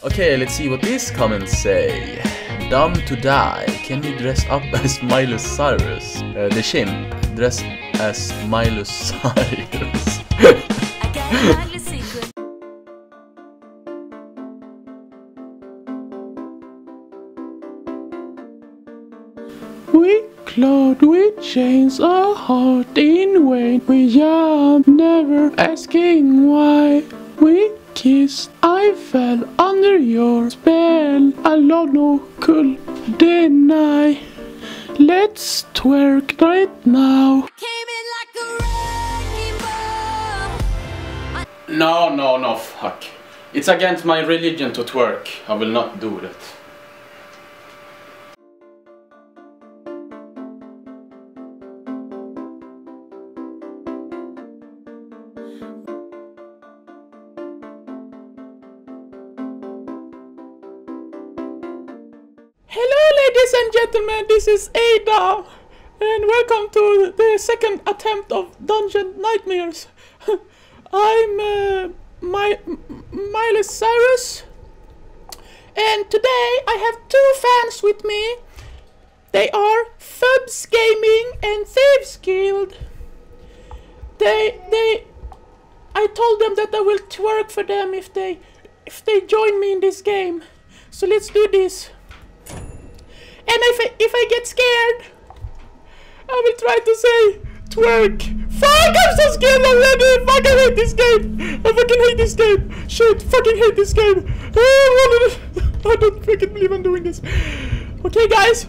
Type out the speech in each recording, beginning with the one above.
Okay, let's see what these comments say. Dumb to die. Can you dress up as Miley Cyrus? The Shin. Dress as Miley Cyrus. We clawed with chains, a heart in vain. We jumped, never asking why. We kissed, I fell under your spell. Allah no could deny. Let's twerk right now. No, fuck. It's against my religion to twerk. I will not do that. Hello ladies and gentlemen, this is Ada, and welcome to the second attempt of Dungeon Nightmares. I'm Miley Cyrus, and today I have two fans with me. They are Fubs Gaming and Thieves Guild. I told them that I will twerk for them if they join me in this game. So let's do this. And if I get scared, I will try to say twerk. Fuck, I'm so scared already. Fuck, I hate this game. I fucking hate this game. Shit, fucking hate this game. I don't freaking believe I'm doing this. Okay, guys.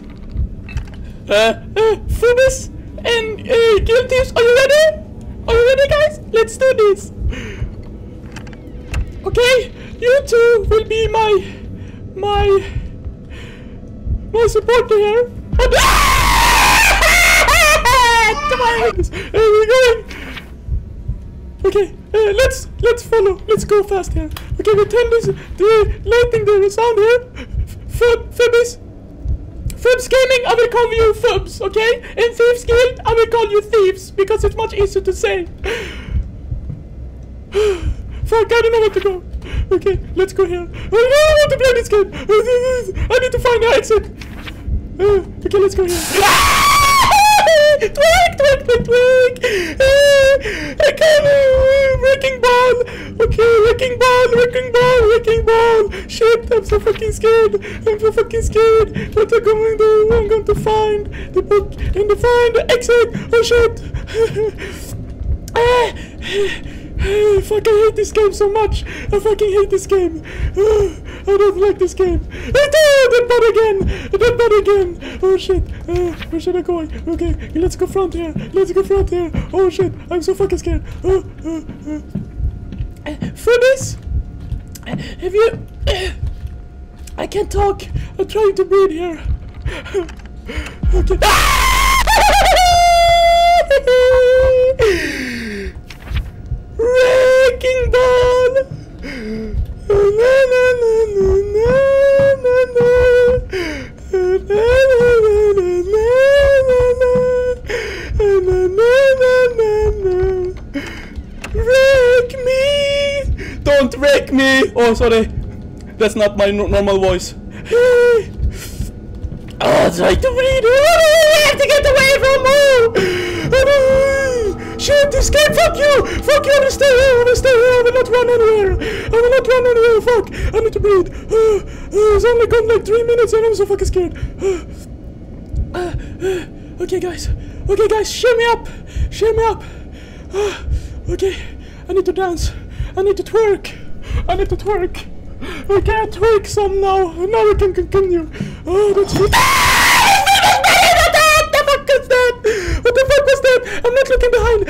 Fubis and Guild Thieves, are you ready? Are you ready, guys? Let's do this. Okay, you two will be my supporter here. We're going. Okay, let's follow. Let's go fast here. Okay, we turn the lighting the sound here. Fubs Gaming, I will call you Fubs, okay? And Thieves Guild, I will call you Thieves because it's much easier to say. Fuck, I don't know where to go. Okay, let's go here. I don't want to play this game. I need to find the exit. Okay, let's go here. Twerk. I can't. Wrecking ball. Okay, wrecking ball. Shit, I'm so fucking scared. What am I going to do? I'm going to find the book and to find the exit. Oh shit. Fuck, I hate this game so much. I fucking hate this game. I don't like this game. Dead body again. Oh shit. Where should I go? Okay, let's go front here. Oh shit, I'm so fucking scared. Fubis, have you... I can't talk. I'm trying to breathe here. Okay. Wrecking ball. Wreck me! Don't wreck me! Oh, sorry. That's not my normal voice. Oh, try to breathe. Oh, I have to get away from her. Shit, escape! Fuck you! I will stay here. I will not run anywhere. Fuck! I need to breathe. It's only gone like 3 minutes and I'm so fucking scared. Okay, guys. Cheer me up. Okay, I need to dance. I need to twerk. We can't twerk some now. Now we can continue. Oh, that's it. What the fuck was that? I'm not looking behind.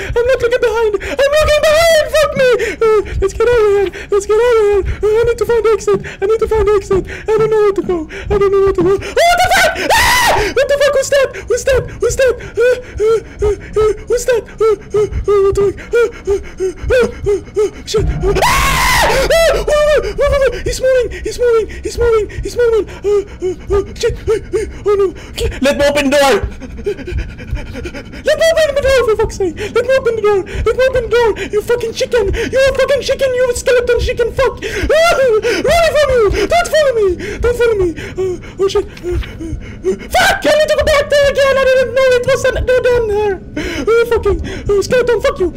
Fuck me. Let's get out of here. I need to find exit. I don't know where to go. Oh, what the fuck? Ah! What the fuck was that? Who's that? Shit. He's moving. Shit. Oh no. Let me open the door. For fuck's sake. Let me open the door. You fucking chicken. You skeleton chicken. Fuck. Run from you. Don't me. Oh shit. Fuck! I need to go back there again. I didn't know it was down there. Fucking skeleton, fuck you.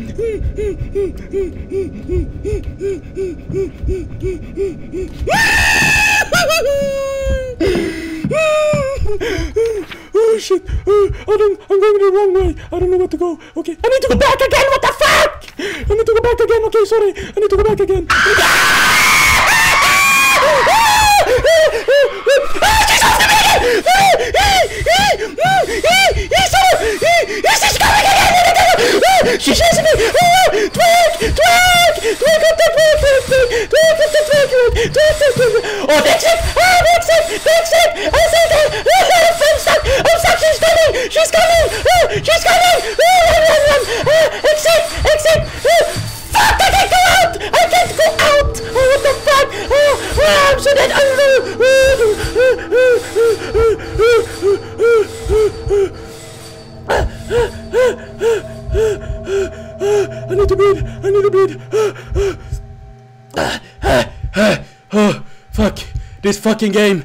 Oh shit. I'm going the wrong way. I don't know where to go. Okay. I need to go back again. What the fuck? I need to go back again. Okay, sorry. I need to go back again. She's after me again! She's coming again! She's chasing me! Twig! Oh, that's it! I'm stuck! She's coming! Exit! Fuck! I can't go out! Oh, what the fuck? Oh, I'm so dead! I need to breathe. Oh, fuck. This fucking game.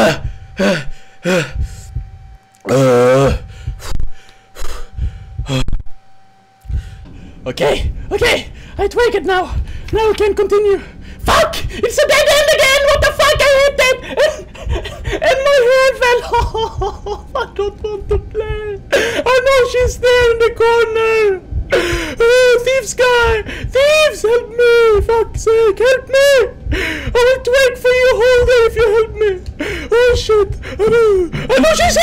Okay. I tweak it now. Now I can continue. Fuck! It's a dead end again! What the fuck? I hit that! And my hair fell. I don't want to play. I know she's there in the corner. Thieves guy! Thieves, help me! Fuck's sake, help me! I will wait for you, hold there if you help me. Oh shit! I know she's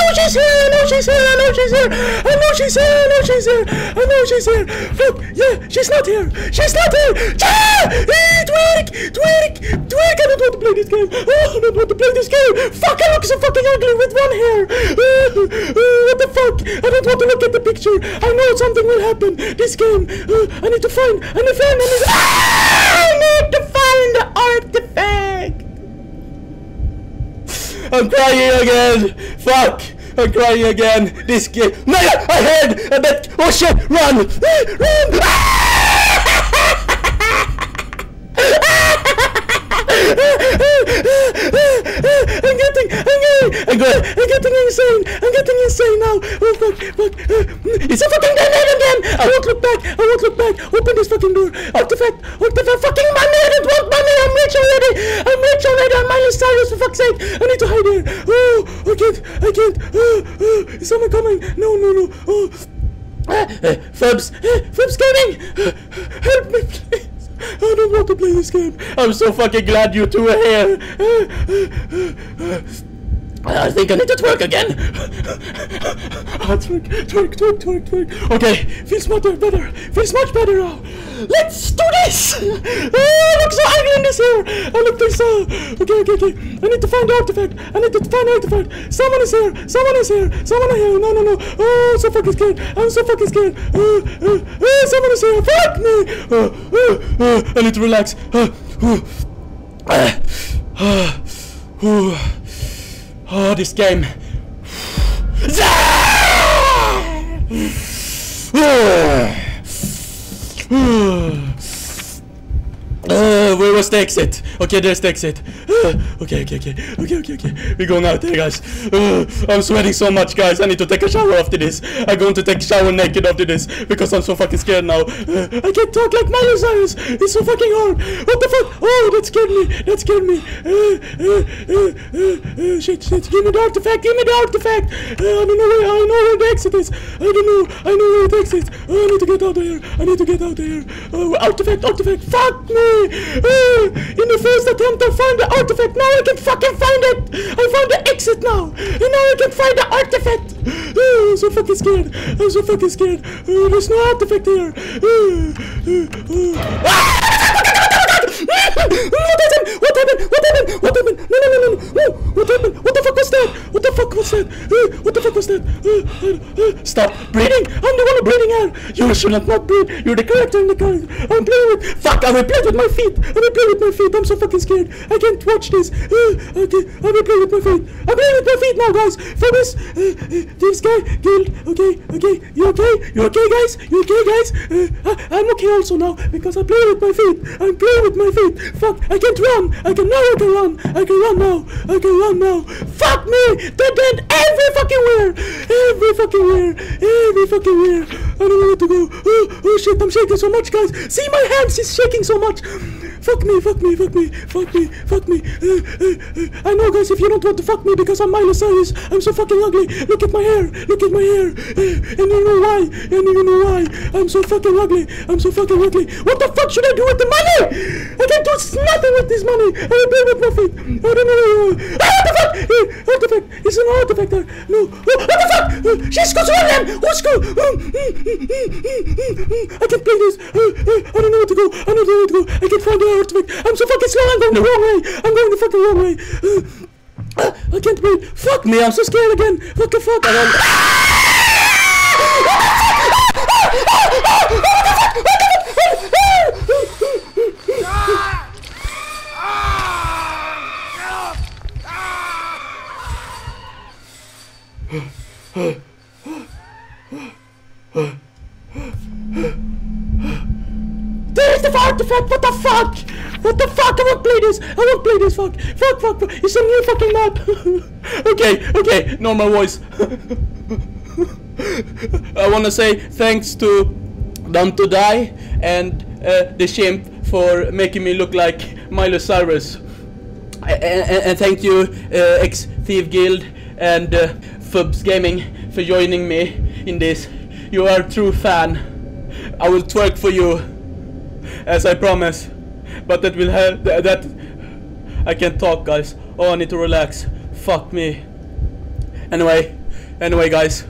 here! Fuck! Yeah, she's not here! Twig! I don't want to play this game! I don't want to play this game! Fuck, I look so fucking ugly with one hair! What the fuck? I don't want to look at the picture! I know something will happen! This game! I need to find the artifact! I'm crying again! Fuck! I'm crying again! This game... No! I heard! I bet... Oh shit! Run! I'm getting insane! I'm getting insane now! Oh fuck! It's a fucking dead end again! I won't look back! Open this fucking door! Artifact! Fucking money! I don't want money! I'm rich already! I'm Miley Cyrus, for fuck's sake! I need to hide here! Oh! I can't! Is someone coming? No! Oh! Fubs coming! Help me, please! I don't want to play this game. I'm so fucking glad you two are here. I think I need to twerk again. Twerk. Okay, feels much better now. Let's do this. I look so ugly in this hair. Okay. I need to find the artifact. Someone is here. No. Oh, I'm so fucking scared. Someone is here. Fuck me. I need to relax. Oh, this game. Where was the exit? Okay, there's the exit. Okay. We're going out there, guys. I'm sweating so much, guys. I need to take a shower after this. I'm going to take a shower naked after this because I'm so fucking scared now. I can't talk like Miley Cyrus. It's so fucking hard. What the fuck? Oh, that scared me. Shit. Give me the artifact. I don't know where. I know where the exit is. I know where the exit is. I need to get out of here. Oh, artifact. Fuck me. In the first attempt I found the artifact. Now I can fucking find it. I found the exit now. And now I can find the artifact. I'm so fucking scared. There's no artifact here. What happened? No. What happened? What the fuck was that? Stop breathing. I'm the one breathing air. You should not breathe. You're the character in the character. I'm playing with. Fuck! I will play with my feet. I will play with my feet. I'm so fucking scared. I can't watch this. Okay, I will play with my feet. I'm playing with my feet now, guys. For this guy, Guild. Okay. You okay? You okay, guys? You okay, guys? I'm okay also now because I play with my feet. I'm playing with my feet. Fuck! I can't run. I can run. I can run now. Fuck me! They're dead everywhere. I don't know where to go. Oh shit, I'm shaking so much, guys. See, my hands is shaking so much. Fuck me. I know, guys, if you don't want to fuck me because I'm Miley Cyrus, I'm so fucking ugly. Look at my hair. And you know why. I'm so fucking ugly. What the fuck should I do with the money? I can't do nothing with this money. I will play with my feet. I don't know. Artifact. It's an artifact there. No. What the fuck? She's controlling. Who's go? I can't play this. I don't know where to go. I can't find the artifact. I'm so fucking slow. I'm going the wrong way. I'm going the fucking wrong way. I can't breathe. Fuck me. I'm so scared again. What the fuck? I don't... There's the artifact! What the fuck? I won't play this! Fuck! It's a new fucking map! Okay, normal voice. I wanna say thanks to Done to Die and the Chimp for making me look like Miley Cyrus. And thank you X-Thief Guild and Fubs Gaming for joining me in this. You are a true fan. I will twerk for you, as I promise. But that will have that. I can't talk, guys. Oh, I need to relax. Fuck me. Anyway, guys.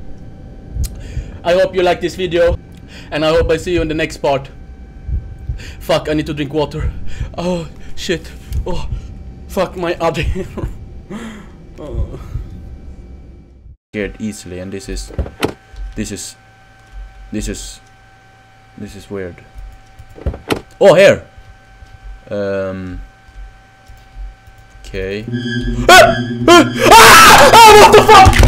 I hope you like this video, and I hope I see you in the next part. Fuck, I need to drink water. Oh shit. Oh, fuck my other. Oh. Scared easily, and this is weird. Oh, here. Okay. What the fuck?